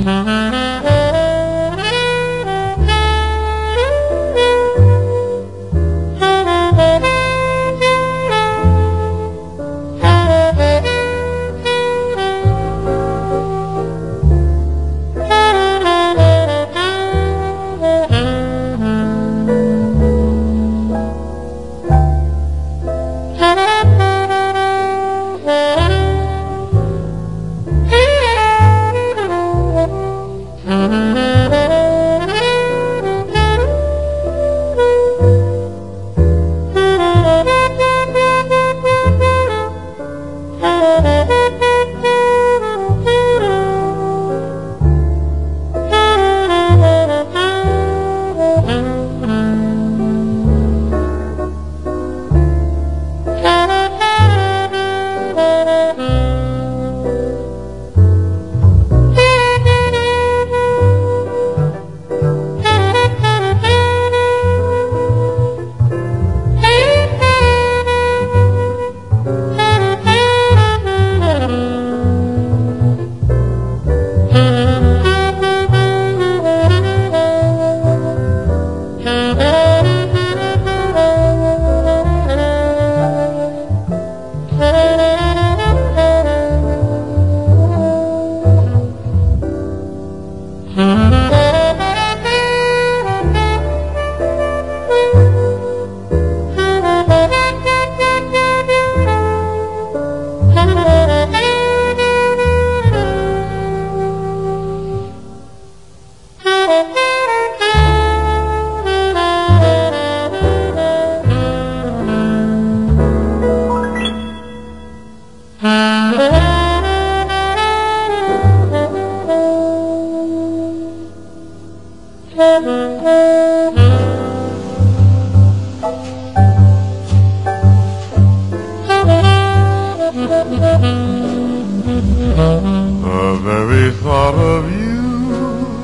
The very thought of you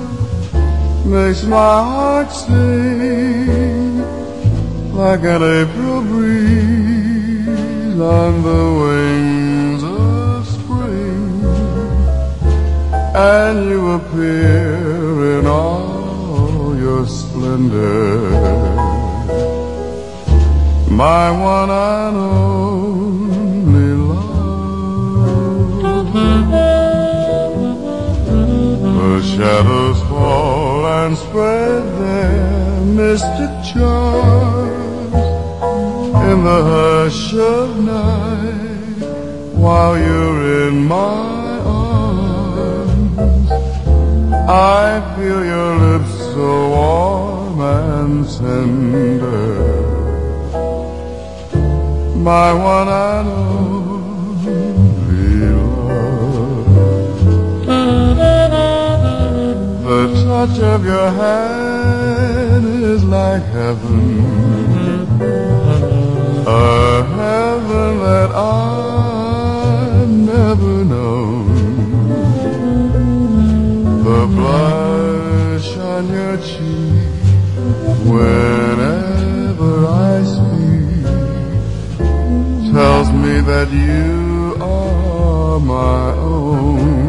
makes my heart sing like an April breeze on the wings of spring, and you appear in all your splendor, my one and only love. The shadows fall and spread their mystic charms in the hush of night while you're in my arms. I feel your lips so warm and tender, my one and only love. The touch of your hand is like heaven, a heaven that I've never known. The blush on your cheek whenever I speak tells me that you are my own.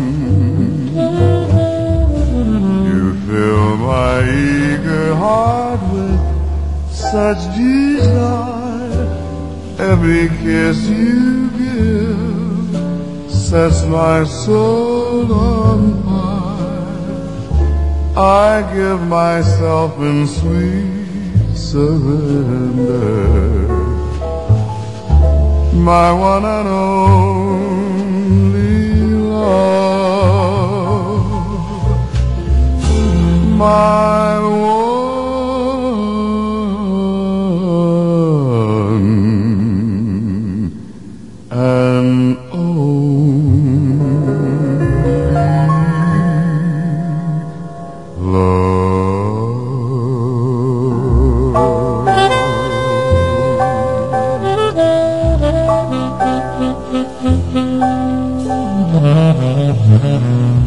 You fill my eager heart with such desire. Every kiss you give sets my soul on fire. I give myself in sweet surrender, my one and only love, my one and only love.